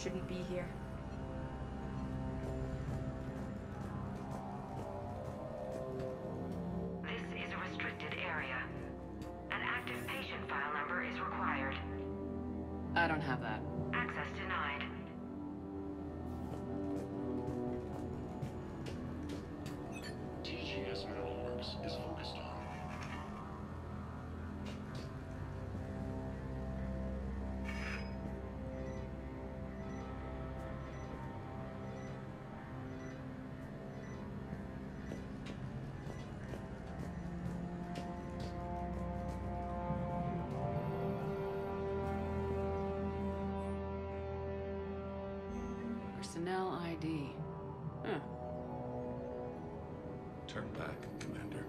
shouldn't be here. This is a restricted area. An active patient file number is required. I don't have that. Access denied. TGS Metalworks is focused on. Personnel ID. Huh. Turn back, Commander.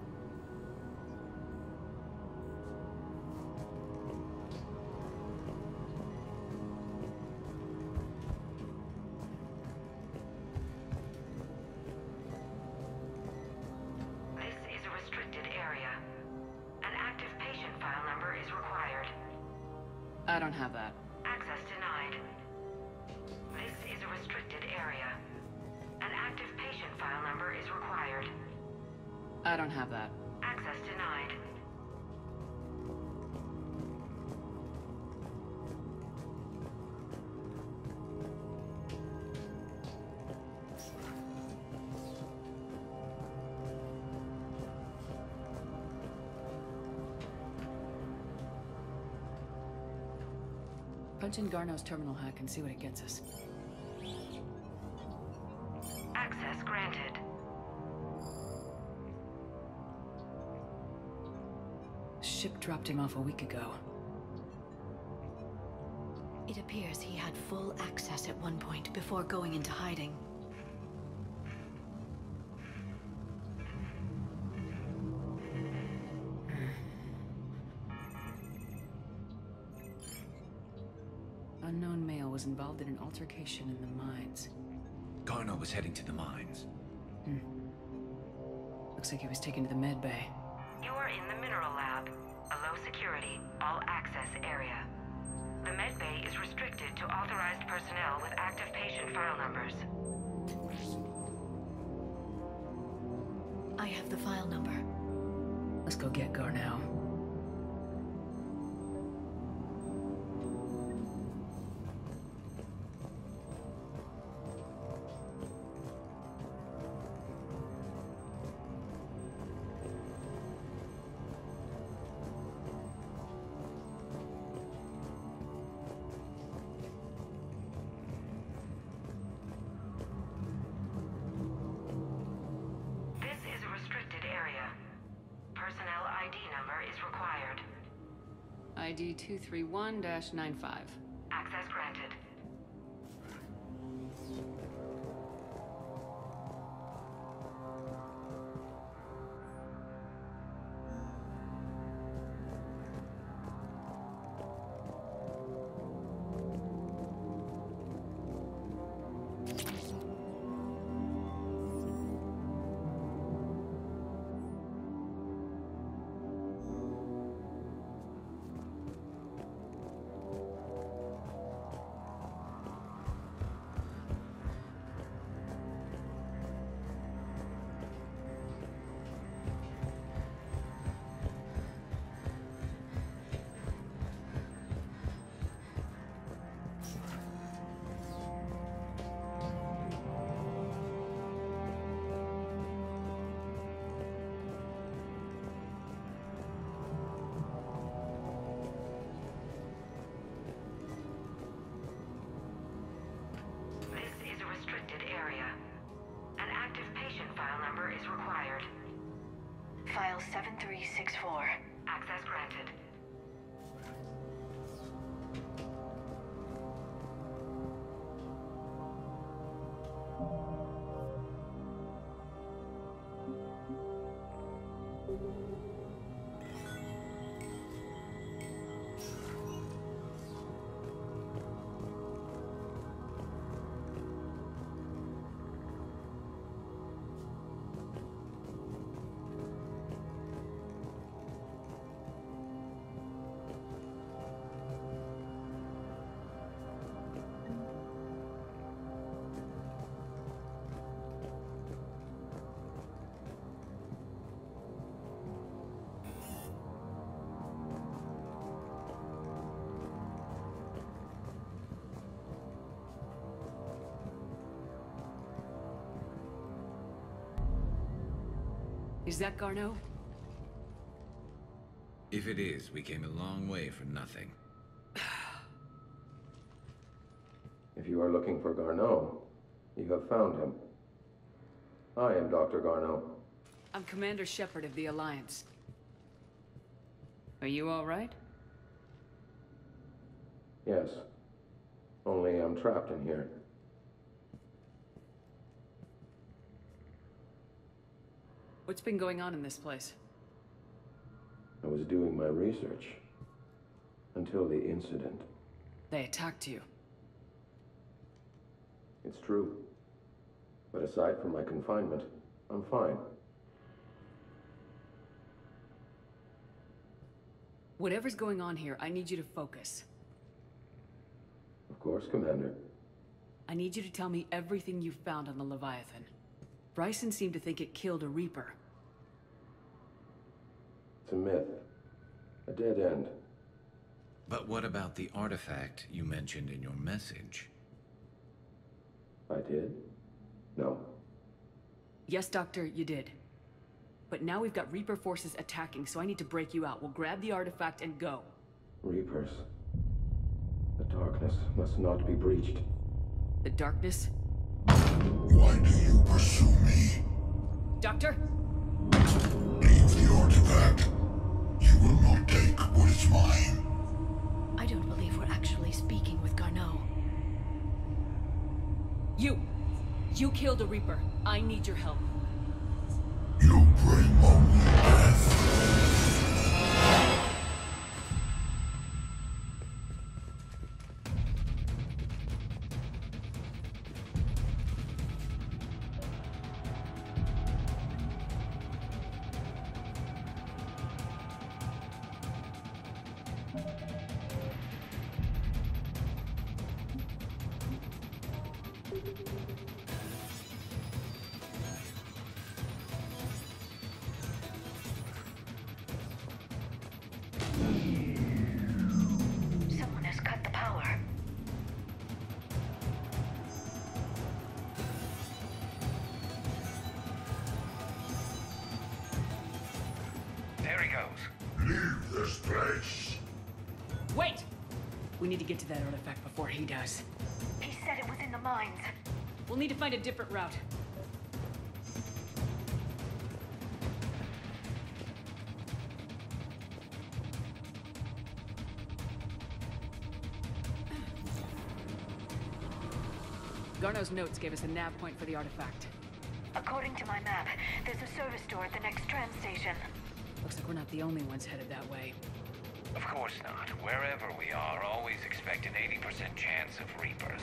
This is a restricted area. An active patient file number is required. I don't have that. Access denied. This is a restricted area. An active patient file number is required. I don't have that. Access denied. Punch in Garneau's terminal hack and see what it gets us. Access granted. Ship dropped him off a week ago. It appears he had full access at one point before going into hiding. Unknown male was involved in an altercation in the mines. Garneau was heading to the mines. Looks like he was taken to the med bay. You are in the mineral lab, a low security, all access area. The med bay is restricted to authorized personnel with active patient file numbers. I have the file number. Let's go get Garneau. This is a restricted area. Personnel ID number is required. ID 231-95. Access granted. This is a restricted area. An active patient file number is required. File 7364. Access granted. Is that Garneau? If it is, we came a long way for nothing. If you are looking for Garneau, you have found him. I am Dr. Garneau. I'm Commander Shepard of the Alliance. Are you all right? Yes. Only I'm trapped in here. What's been going on in this place? I was doing my research. Until the incident. They attacked you. It's true. But aside from my confinement, I'm fine. Whatever's going on here, I need you to focus. Of course, Commander. I need you to tell me everything you found on the Leviathan. Bryson seemed to think it killed a Reaper. It's a myth. A dead end. But what about the artifact you mentioned in your message? I did? No. Yes, Doctor, you did. But now we've got Reaper forces attacking, so I need to break you out. We'll grab the artifact and go. Reapers. The darkness must not be breached. The darkness? Why do you pursue me? Doctor? Leave the artifact. You will not take what is mine. I don't believe we're actually speaking with Garneau. You killed a Reaper. I need your help. You bring only death. Someone has cut the power. There he goes. Leave this place. Wait! We need to get to that artifact before he does. He said it was in the mines. We'll need to find a different route. Garneau's notes gave us a nav point for the artifact. According to my map, there's a service door at the next tram station. Looks like we're not the only ones headed that way. Of course not. Wherever we are, always expect an 80% chance of Reapers.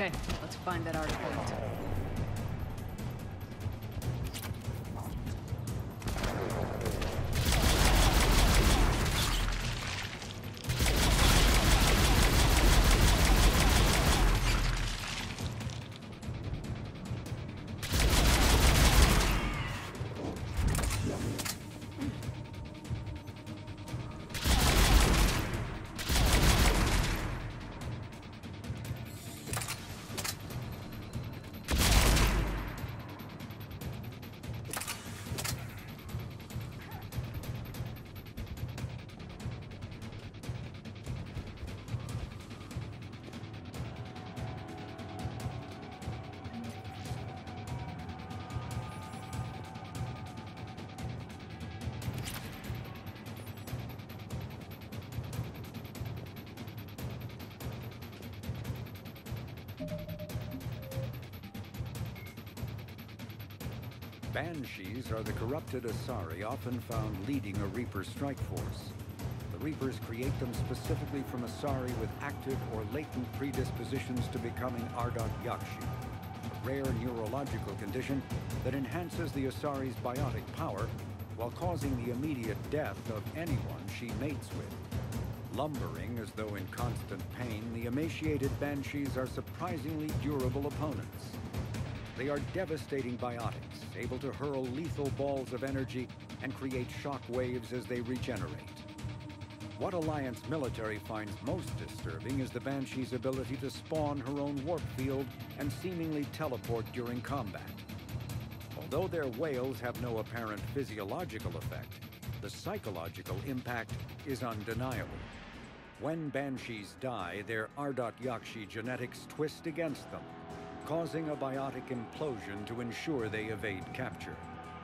Okay, let's find that artifact. Banshees are the corrupted Asari often found leading a Reaper strike force. The Reapers create them specifically from Asari with active or latent predispositions to becoming Ardat Yakshi, a rare neurological condition that enhances the Asari's biotic power while causing the immediate death of anyone she mates with. Lumbering as though in constant pain, the emaciated Banshees are surprisingly durable opponents. They are devastating biotics, able to hurl lethal balls of energy and create shock waves as they regenerate. What Alliance military finds most disturbing is the Banshee's ability to spawn her own warp field and seemingly teleport during combat. Although their wails have no apparent physiological effect, the psychological impact is undeniable. When Banshees die, their Ardat Yakshi genetics twist against them, causing a biotic implosion to ensure they evade capture.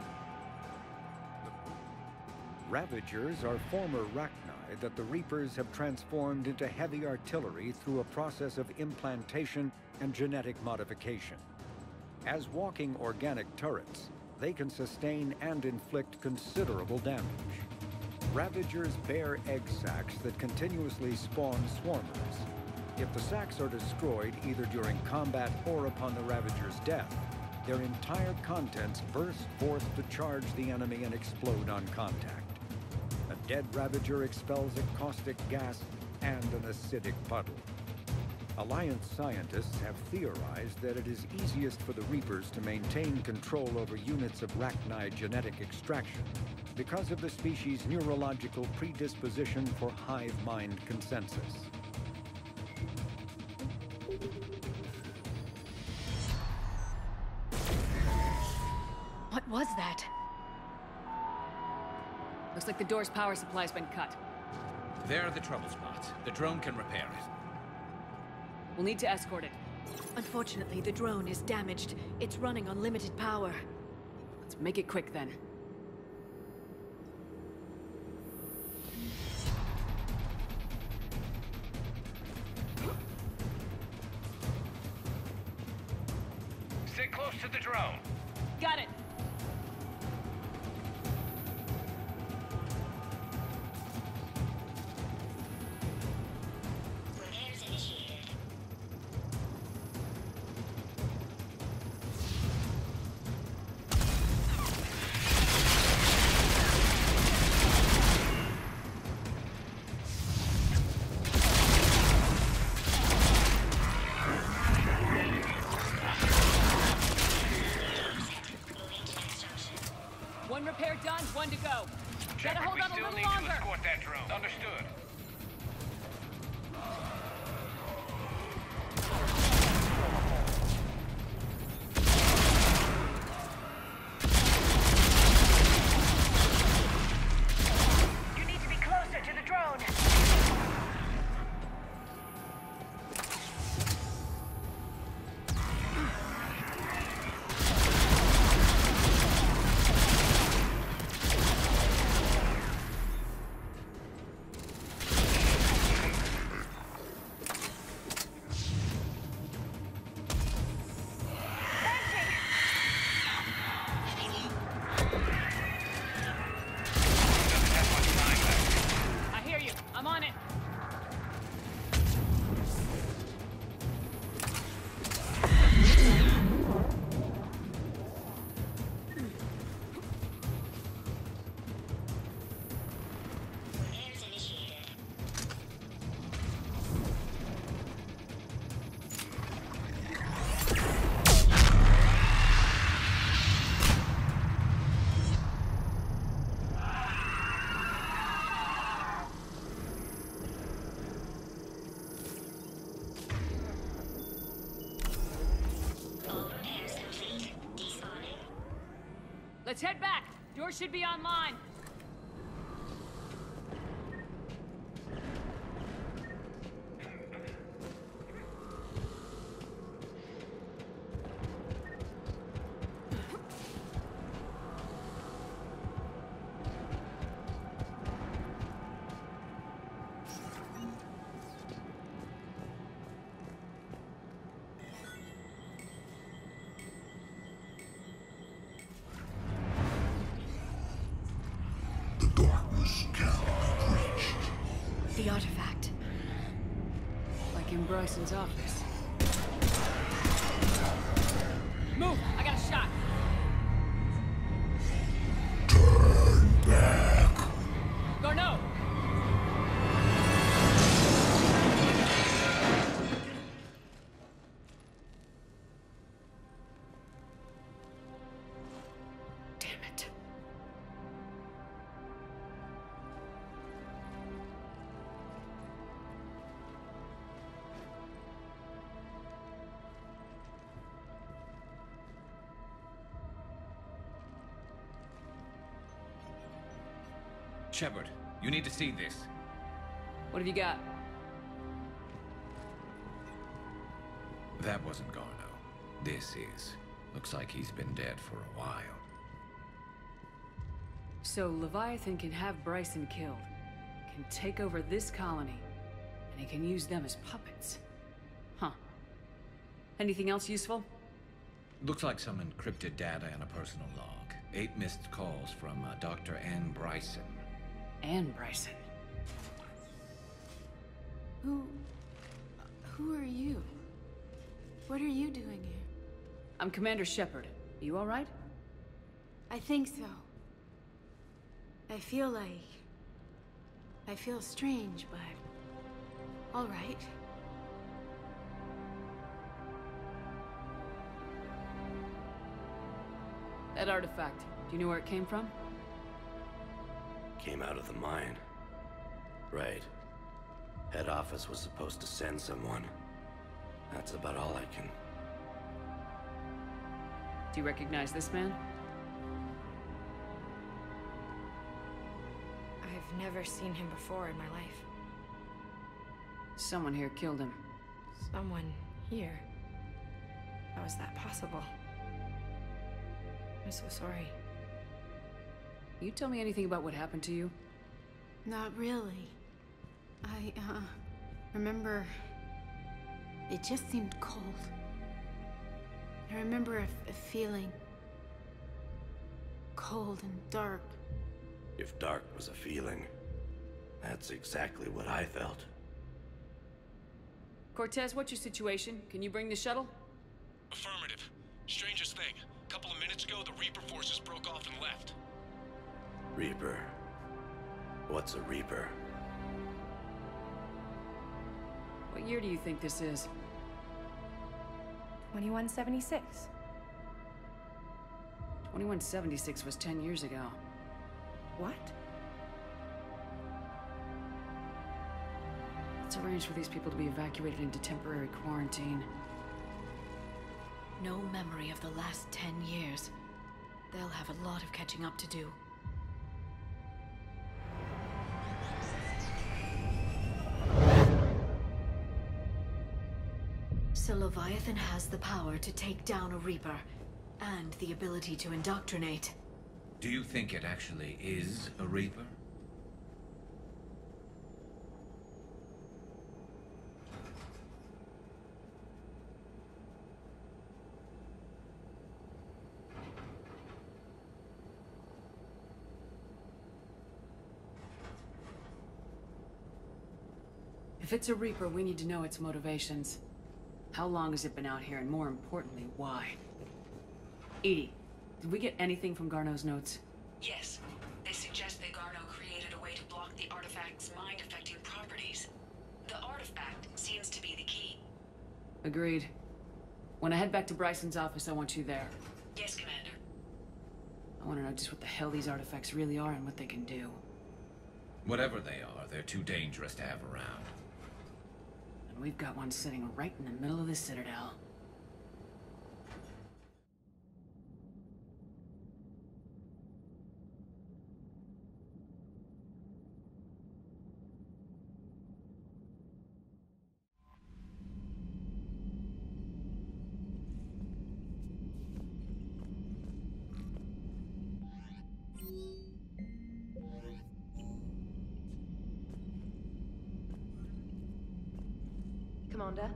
Ravagers are former Rachni that the Reapers have transformed into heavy artillery through a process of implantation and genetic modification. As walking organic turrets, they can sustain and inflict considerable damage. Ravagers bear egg sacs that continuously spawn swarmers. If the sacs are destroyed either during combat or upon the Ravager's death, their entire contents burst forth to charge the enemy and explode on contact. A dead Ravager expels a caustic gas and an acidic puddle. Alliance scientists have theorized that it is easiest for the Reapers to maintain control over units of Rachni genetic extraction because of the species' neurological predisposition for hive mind consensus. What was that? Looks like the door's power supply's been cut. They're the trouble spots. The drone can repair it. We'll need to escort it. Unfortunately, the drone is damaged. It's running on limited power. Let's make it quick then. Stay close to the drone. Got it! Repairs initiated. One repair done, one to go. Shepard, Gotta hold we on a still little need longer. to escort that drone. Understood. You need to be closer to the drone. Let's head back. Door should be online. The darkness cannot be breached. The artifact. Like in Bryson's office. Move! I got a shot! Turn back. Garneau! Damn it. Shepard, you need to see this. What have you got? That wasn't Garneau. This is. Looks like he's been dead for a while. So Leviathan can have Bryson killed, can take over this colony, and he can use them as puppets. Huh. Anything else useful? Looks like some encrypted data and a personal log. 8 missed calls from Dr. Anne Bryson. Anne Bryson. Who are you? What are you doing here? I'm Commander Shepard. You all right? I think so. I feel strange, but all right. That artifact, do you know where it came from? Came out of the mine. Right. Head office was supposed to send someone. That's about all I can... Do you recognize this man? I've never seen him before in my life. Someone here killed him. Someone here? How is that possible? I'm so sorry. You tell me anything about what happened to you? Not really. I, remember... It just seemed cold. I remember a feeling... cold and dark. If dark was a feeling, that's exactly what I felt. Cortez, what's your situation? Can you bring the shuttle? Affirmative. Strangest thing. A couple of minutes ago, the Reaper forces broke off and left. Reaper. What's a Reaper? What year do you think this is? 2176. 2176 was 10 years ago. What? Let's arrange for these people to be evacuated into temporary quarantine. No memory of the last 10 years. They'll have a lot of catching up to do. So Leviathan has the power to take down a Reaper, and the ability to indoctrinate. Do you think it actually is a Reaper? If it's a Reaper, we need to know its motivations. How long has it been out here, and more importantly, why? Edie, did we get anything from Garneau's notes? Yes. They suggest that Garneau created a way to block the artifact's mind-affecting properties. The artifact seems to be the key. Agreed. When I head back to Bryson's office, I want you there. Yes, Commander. I want to know just what the hell these artifacts really are and what they can do. Whatever they are, they're too dangerous to have around. And we've got one sitting right in the middle of the Citadel. Commander.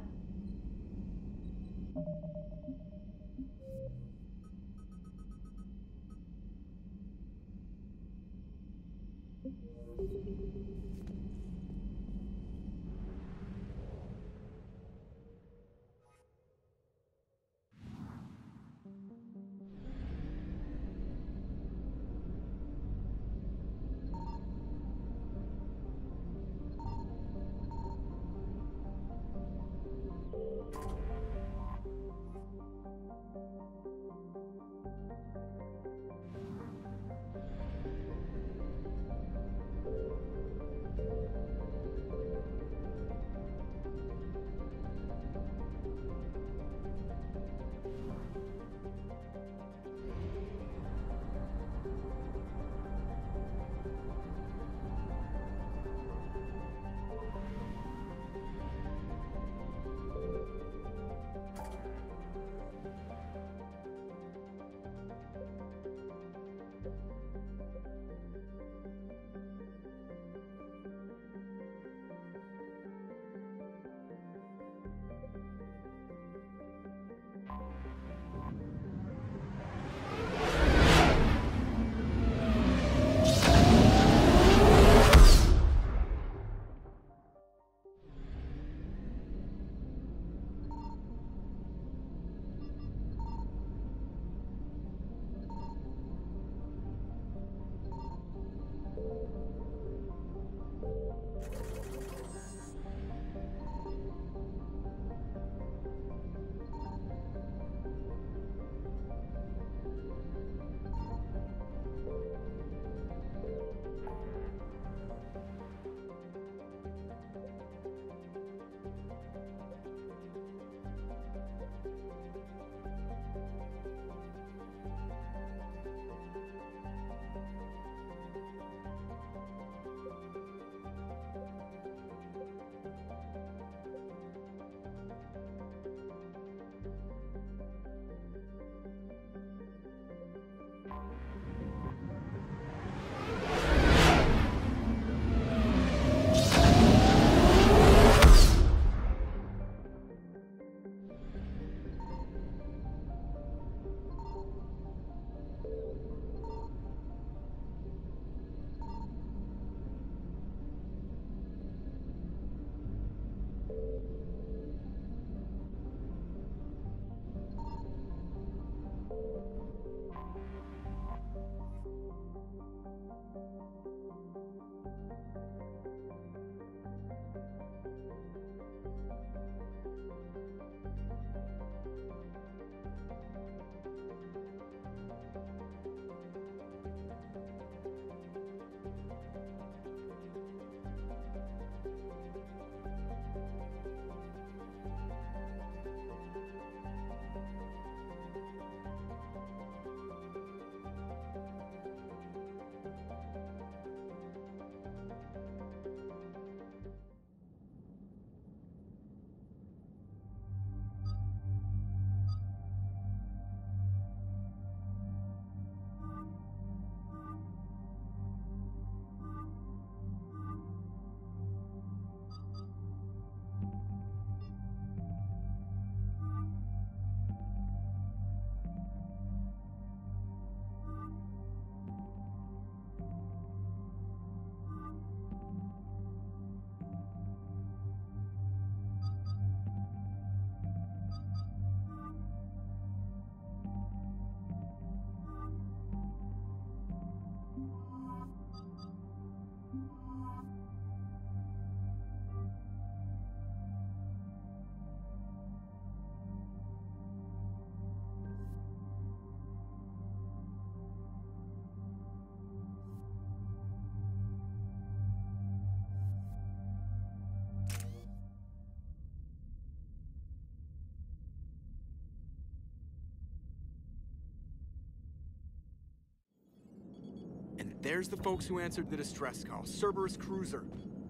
There's the folks who answered the distress call. Cerberus cruiser.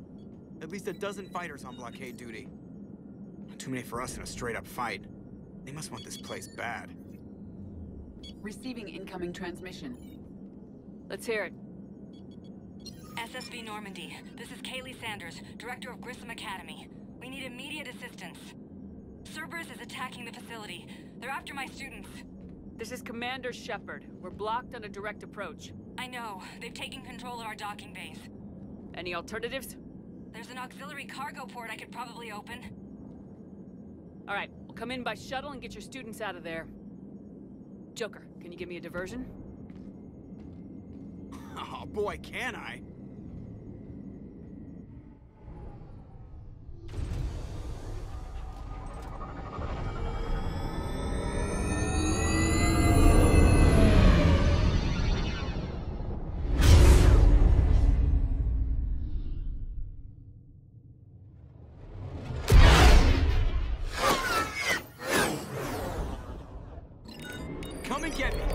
At least a dozen fighters on blockade duty. Not too many for us in a straight-up fight. They must want this place bad. Receiving incoming transmission. Let's hear it. SSV Normandy, this is Kaylee Sanders, Director of Grissom Academy. We need immediate assistance. Cerberus is attacking the facility. They're after my students. This is Commander Shepard. We're blocked on a direct approach. I know. They've taken control of our docking bays. Any alternatives? There's an auxiliary cargo port I could probably open. All right, we'll come in by shuttle and get your students out of there. Joker, can you give me a diversion? Oh boy, can I? Come and get me.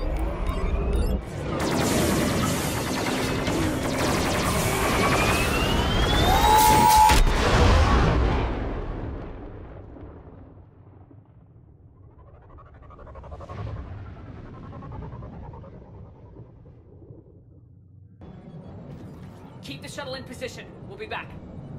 Keep the shuttle in position. We'll be back.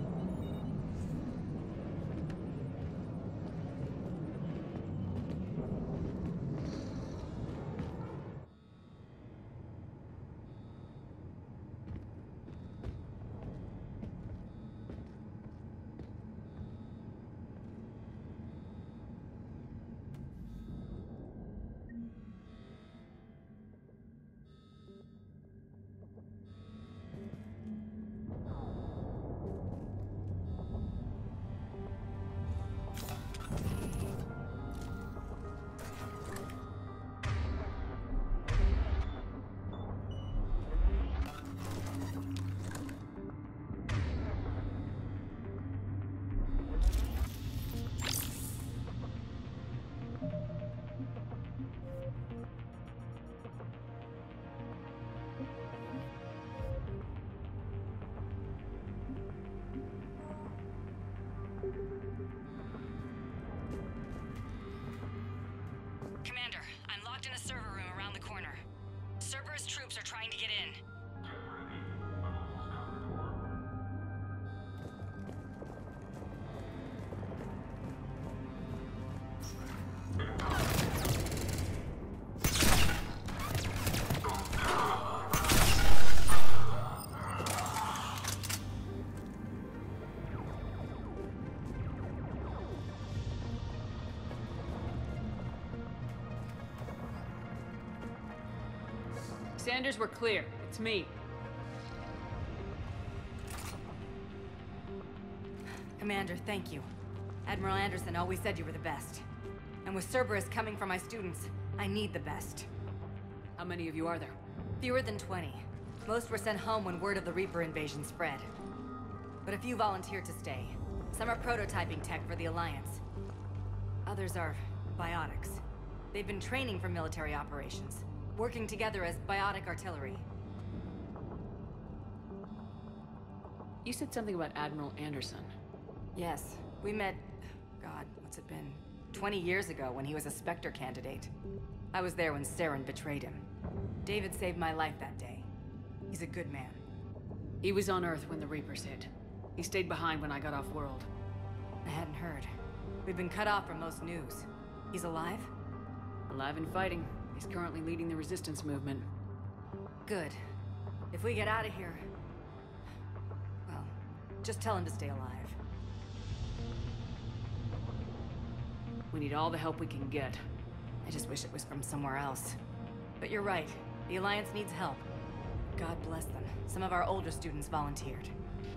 Commander, I'm locked in a server room around the corner. Cerberus troops are trying to get in. Sanders, we're clear. It's me. Commander, thank you. Admiral Anderson always said you were the best. And with Cerberus coming for my students, I need the best. How many of you are there? Fewer than 20. Most were sent home when word of the Reaper invasion spread. But a few volunteered to stay. Some are prototyping tech for the Alliance. Others are biotics. They've been training for military operations, working together as biotic artillery. You said something about Admiral Anderson. Yes, we met, God, what's it been? 20 years ago when he was a Spectre candidate. I was there when Saren betrayed him. David saved my life that day. He's a good man. He was on Earth when the Reapers hit. He stayed behind when I got off-world. I hadn't heard. We've been cut off from most news. He's alive? Alive and fighting. He's currently leading the resistance movement. Good. If we get out of here... well, just tell him to stay alive. We need all the help we can get. I just wish it was from somewhere else. But you're right. The Alliance needs help. God bless them. Some of our older students volunteered.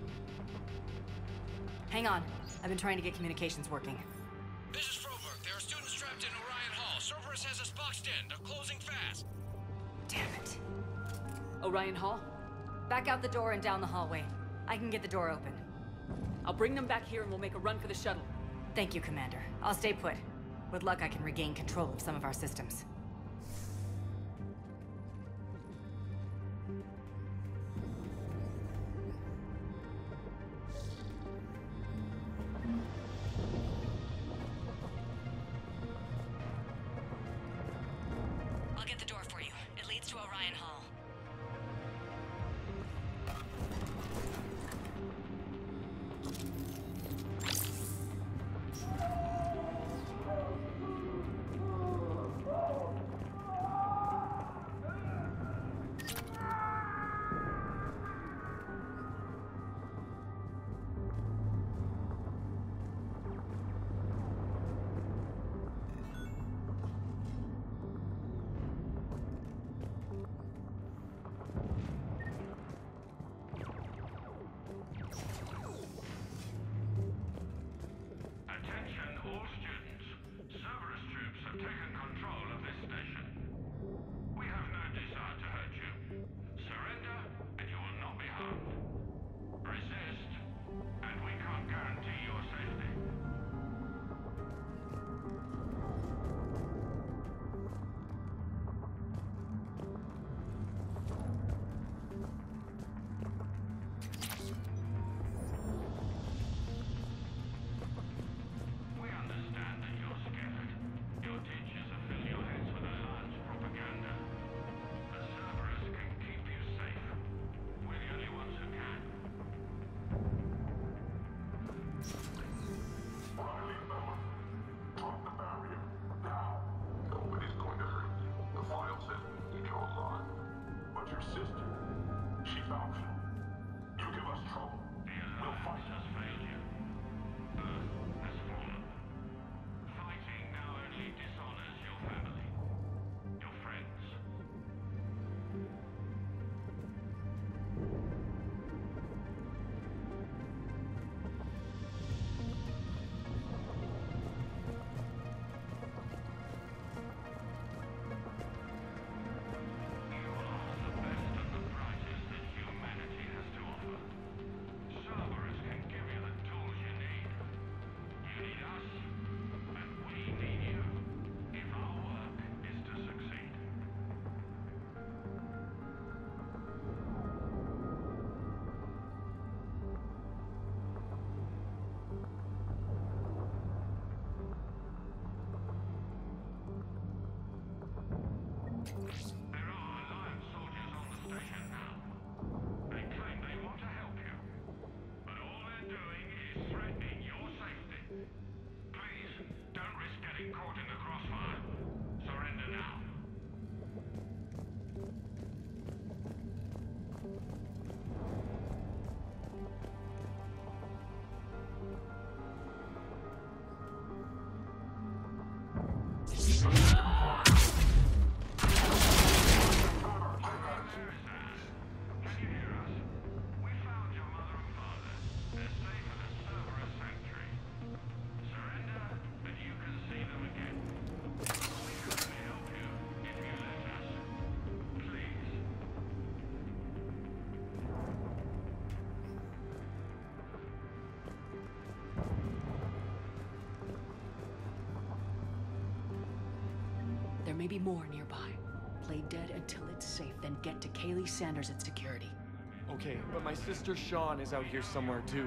Hang on. I've been trying to get communications working. This is Froberg. There are students trapped in Orion Hall. Cerberus has us boxed in. They're closing fast. Damn it. Orion Hall? Back out the door and down the hallway. I can get the door open. I'll bring them back here and we'll make a run for the shuttle. Thank you, Commander. I'll stay put. With luck, I can regain control of some of our systems. I'll get the door for you. It leads to Orion Hall. There may be more nearby. Play dead until it's safe, then get to Kaylee Sanders at security. Okay, but my sister Sean is out here somewhere too.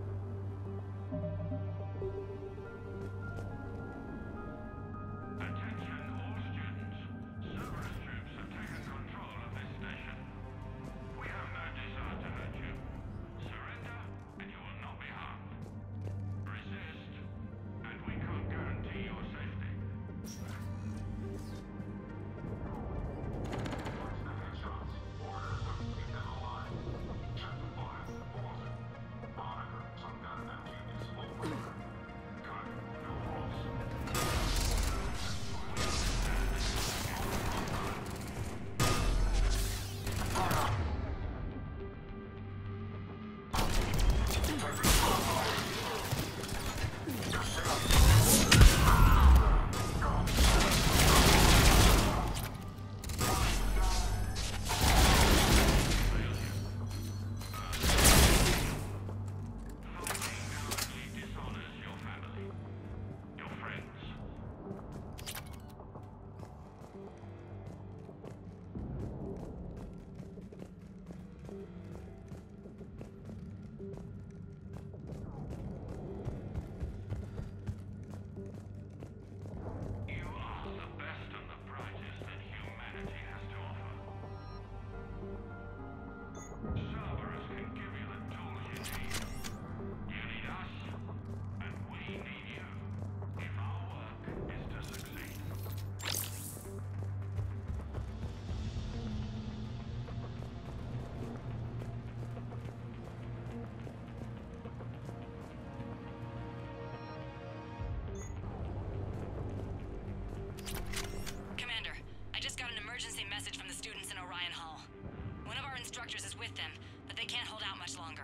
Attention with them, but they can't hold out much longer.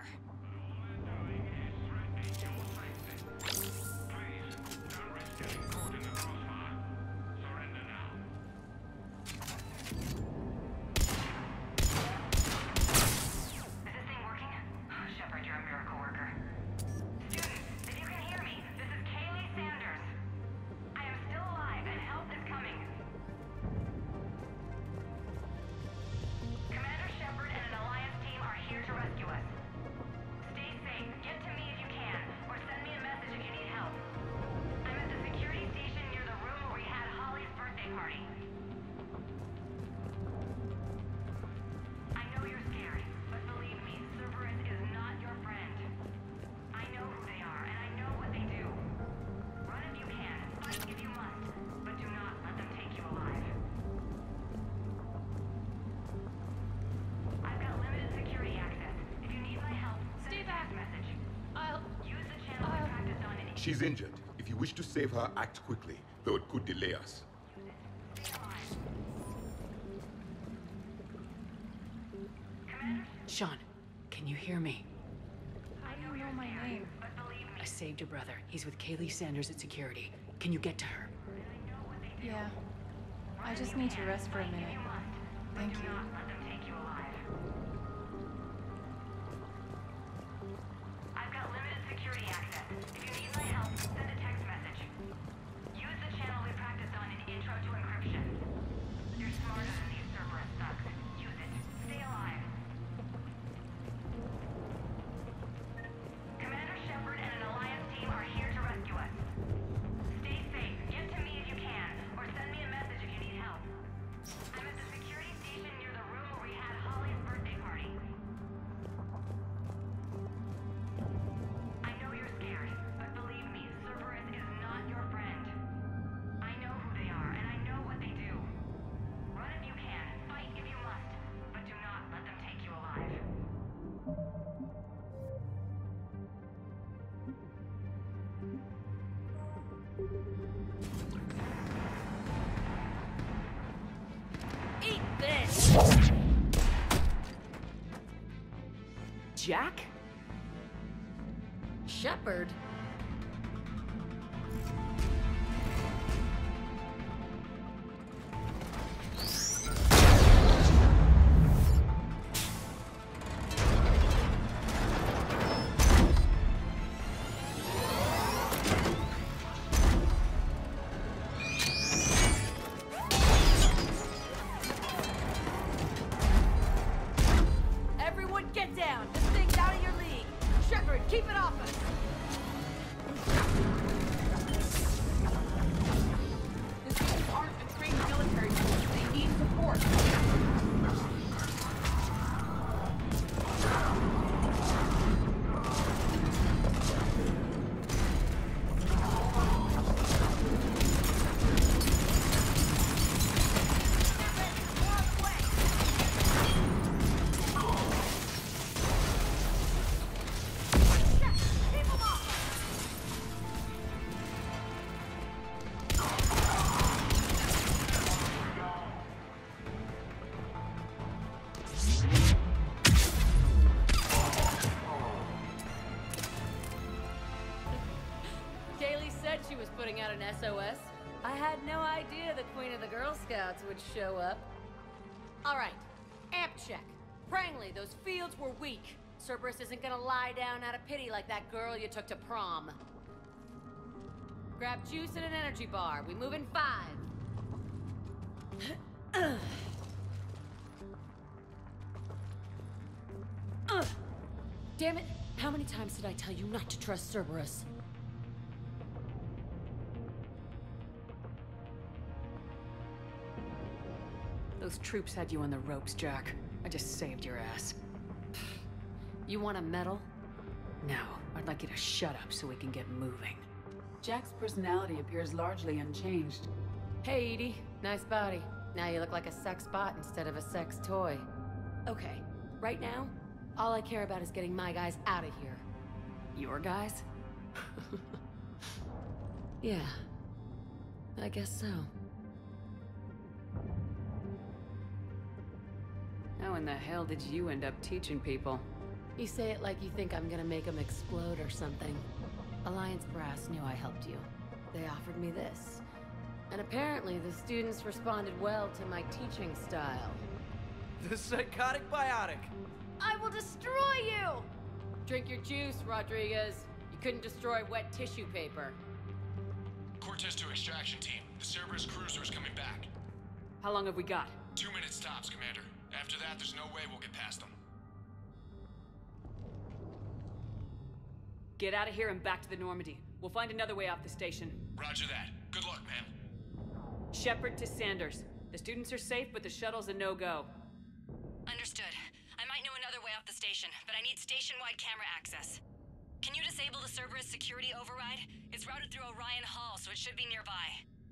She's injured. If you wish to save her, act quickly, though it could delay us. Sean, can you hear me? How do you know my name? I saved your brother. He's with Kaylee Sanders at security. Can you get to her? Yeah. I just need to rest for a minute. Thank you. I've got limited security access. If you need my help, send a text message. Use the channel we practiced on in Intro to Encryption. You're smarter than these Cerberus thugs. Use it. Stay alive. Commander Shepard and an Alliance team are here to rescue us. Stay safe. Get to me if you can, or send me a message if you need help. I'm at the security station near the room where we had Holly's birthday party. I know you're scared, but believe me, Cerberus is not your friend. I know who they are, and I know what they do. Run if you can, fight if you must, but do not let them take you alive. Eat this! Jack? Shepard? Everyone get down! This thing's out of your league! Shepard, keep it off us! The students aren't a trained military force. They need support. Kaylee said she was putting out an SOS. I had no idea the Queen of the Girl Scouts would show up. All right, amp check. Prangley, those fields were weak. Cerberus isn't gonna lie down out of pity like that girl you took to prom. Grab juice and an energy bar. We move in 5. Damn it! How many times did I tell you not to trust Cerberus? Those troops had you on the ropes, Jack. I just saved your ass. You want a medal? No, I'd like you to shut up so we can get moving. Jack's personality appears largely unchanged. Hey, Edie. Nice body. Now you look like a sex bot instead of a sex toy. Okay, right now, all I care about is getting my guys out of here. Your guys? Yeah. I guess so. How in the hell did you end up teaching people? You say it like you think I'm gonna make them explode or something. Alliance Brass knew I helped you. They offered me this. And apparently the students responded well to my teaching style. The psychotic biotic! I will destroy you! Drink your juice, Rodriguez. You couldn't destroy wet tissue paper. Cortez to extraction team. The Cerberus cruiser is coming back. How long have we got? 2 minutes tops, Commander. After that, there's no way we'll get past them. Get out of here and back to the Normandy. We'll find another way off the station. Roger that. Good luck, ma'am. Shepard to Sanders. The students are safe, but the shuttle's a no-go. Understood. I might know another way off the station, but I need station-wide camera access. Can you disable the Cerberus security override? It's routed through Orion Hall, so it should be nearby.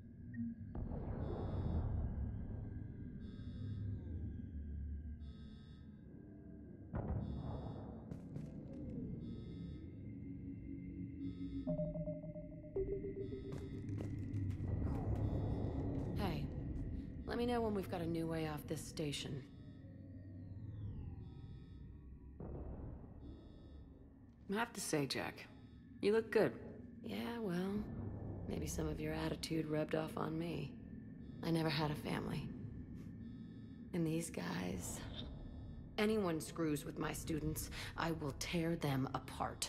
Hey, let me know when we've got a new way off this station. I have to say, Jack, you look good. Yeah, well, maybe some of your attitude rubbed off on me. I never had a family. And these guys... Anyone screws with my students, I will tear them apart.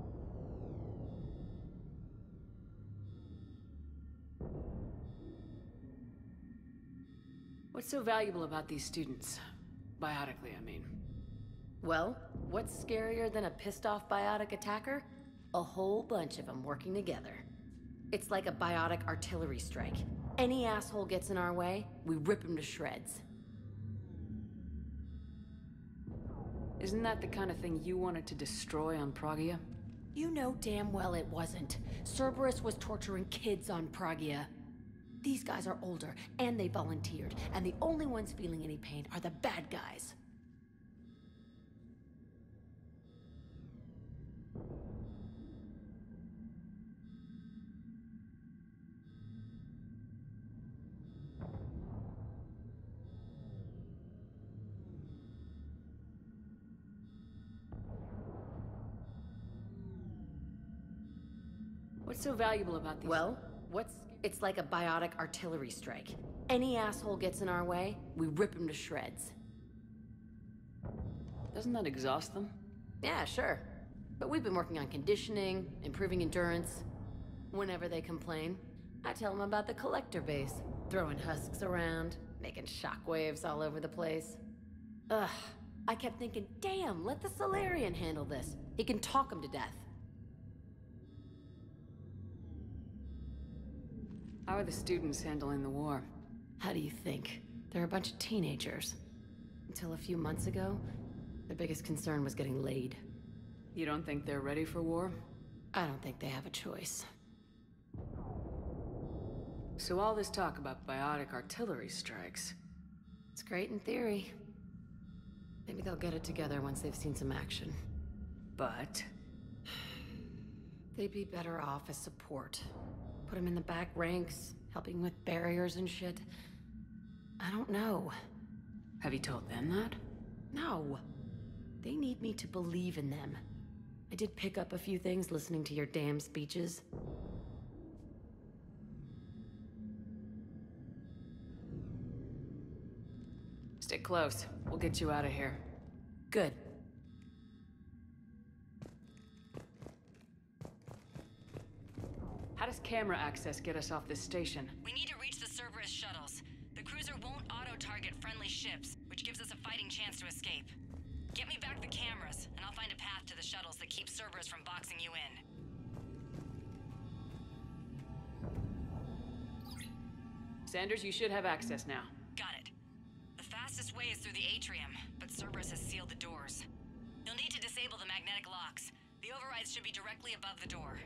What's so valuable about these students? Biotically, I mean. Well, what's scarier than a pissed-off biotic attacker? A whole bunch of them working together. It's like a biotic artillery strike. Any asshole gets in our way, we rip him to shreds. Isn't that the kind of thing you wanted to destroy on Pragia? You know damn well it wasn't. Cerberus was torturing kids on Pragia. These guys are older, and they volunteered, and the only ones feeling any pain are the bad guys. What's so valuable about these? Well, it's like a biotic artillery strike. Any asshole gets in our way, we rip him to shreds. Doesn't that exhaust them? Yeah, sure. But we've been working on conditioning, improving endurance. Whenever they complain, I tell them about the collector base, throwing husks around, making shockwaves all over the place. Ugh, I kept thinking, damn, let the Solarian handle this. He can talk them to death. How are the students handling the war? How do you think? They're a bunch of teenagers. Until a few months ago, their biggest concern was getting laid. You don't think they're ready for war? I don't think they have a choice. So all this talk about biotic artillery strikes... It's great in theory. Maybe they'll get it together once they've seen some action. But... They'd be better off as support. Put them in the back ranks, helping with barriers and shit. I don't know. Have you told them that? No. They need me to believe in them. I did pick up a few things listening to your damn speeches. Stick close. We'll get you out of here. Good. How does camera access get us off this station? We need to reach the Cerberus shuttles. The cruiser won't auto-target friendly ships, which gives us a fighting chance to escape. Get me back the cameras, and I'll find a path to the shuttles that keep Cerberus from boxing you in. Sanders, you should have access now. Got it. The fastest way is through the atrium, but Cerberus has sealed the doors. You'll need to disable the magnetic locks. The overrides should be directly above the door.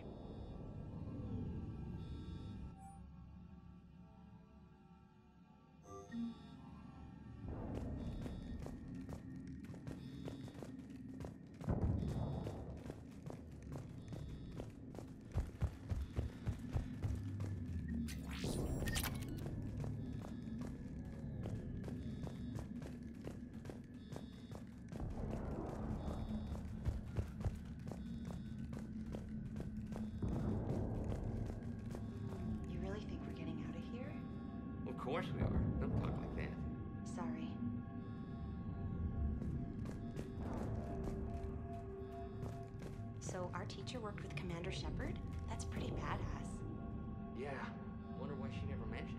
teacher worked with Commander Shepard? That's pretty badass. Yeah. Wonder why she never mentioned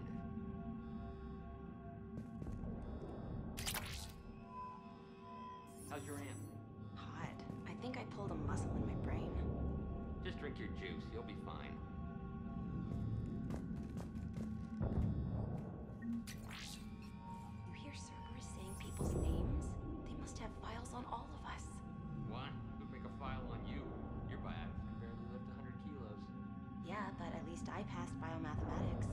it. How's your aunt? Hot. I think I pulled a muscle in my brain. Just drink your juice. You'll be fine. You hear Cerberus saying people's names? They must have files on all of us. What? Would make a file on you. Your biotics can barely lift 100 kilos. Yeah, but at least I passed biomathematics.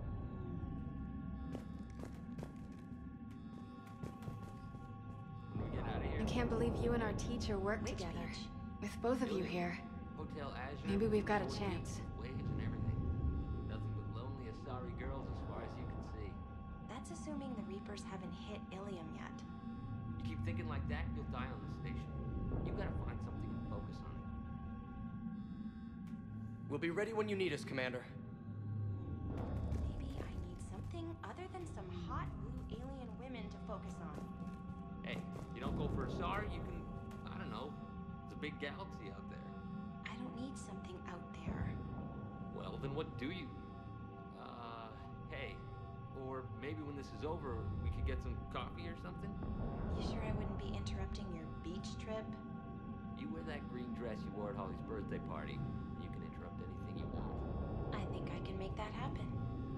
When we get out of here. I can't believe you and our teacher work together. With both of you here. Hotel Azure. Maybe we've got a chance. Wage and everything. Nothing but lonely Asari girls as far as you can see. That's assuming the Reapers haven't hit Ilium yet. You keep thinking like that, you'll die on the station. You gotta find something to focus on. We'll be ready when you need us, Commander. Maybe I need something other than some hot blue alien women to focus on. Hey, you don't go for Asari, you can, I don't know, it's a big galaxy out there. I don't need something out there. Well, then what do you? Hey, or maybe when this is over, we could get some coffee or something? You sure I wouldn't be interrupting your beach trip? You wear that green dress you wore at Holly's birthday party. You can interrupt anything you want. I think I can make that happen.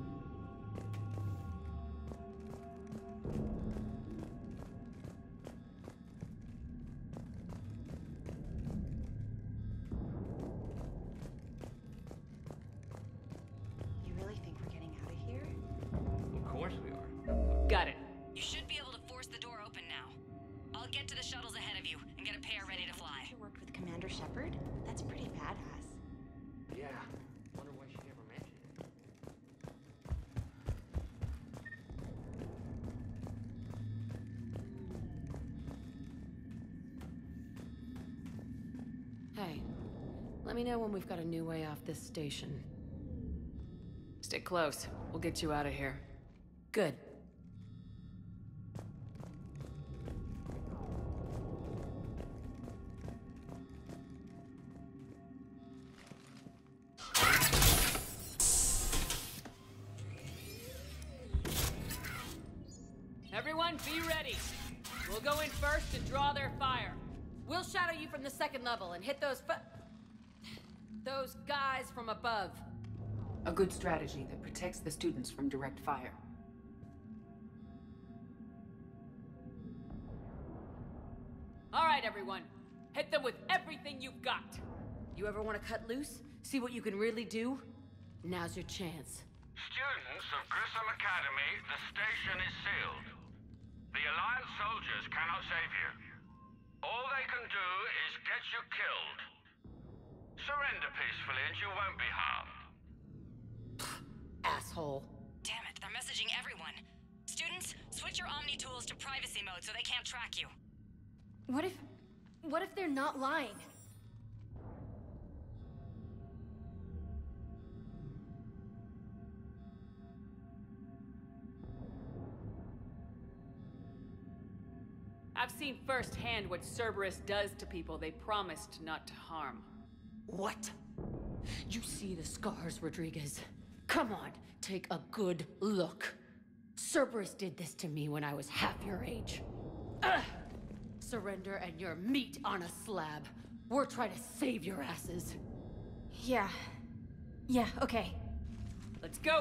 You really think we're getting out of here? Of course we are. Got it. You should be able to force the door open now. I'll get to the shuttles ahead of you and get a pair ready to fly. You worked with Commander Shepard? That's pretty badass. Yeah. Wonder why she never mentioned it. Hey, let me know when we've got a new way off this station. Stay close. We'll get you out of here. Good. Everyone, be ready. We'll go in first and draw their fire. We'll shadow you from the second level and hit those guys from above. A good strategy that protects the students from direct fire. All right, everyone. Hit them with everything you've got. You ever want to cut loose? See what you can really do? Now's your chance. Students of Grissom Academy, the station is sealed. The Alliance soldiers cannot save you. All they can do is get you killed. Surrender peacefully and you won't be harmed. Asshole. Damn it, they're messaging everyone. Students, switch your Omni tools to privacy mode so they can't track you. What if they're not lying? I've seen firsthand what Cerberus does to people they promised not to harm. What? You see the scars, Rodriguez? Come on, take a good look. Cerberus did this to me when I was half your age. Ugh! Surrender and you're meat on a slab. We're trying to save your asses. Yeah, okay. Let's go!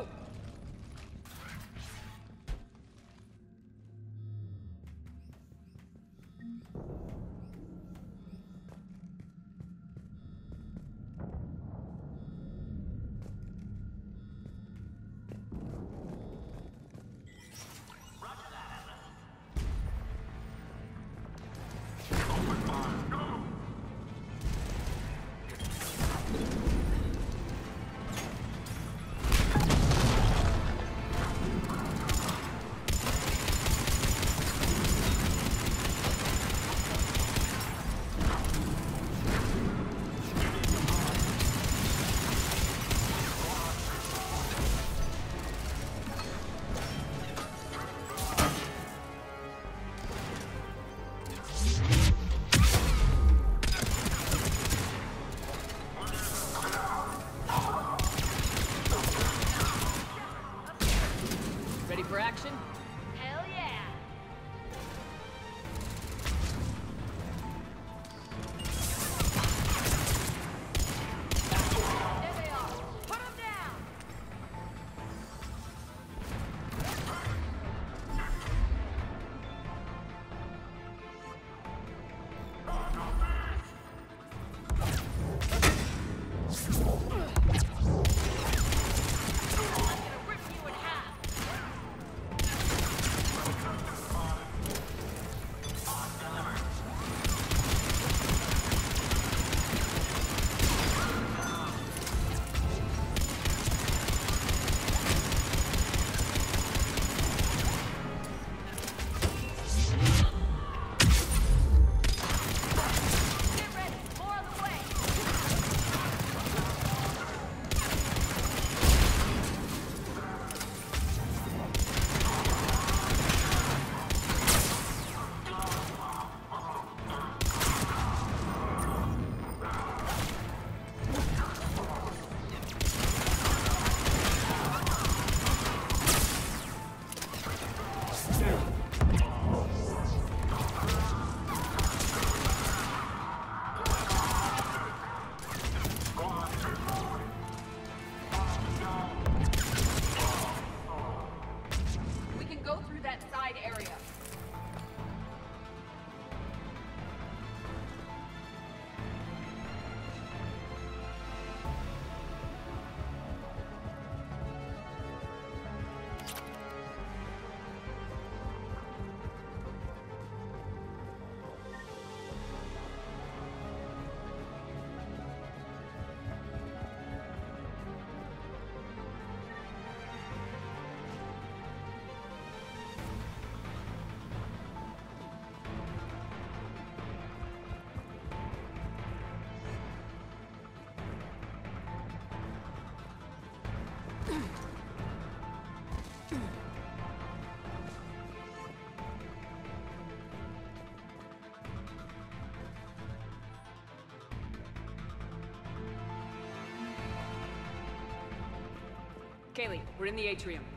Kaylee, we're in the atrium.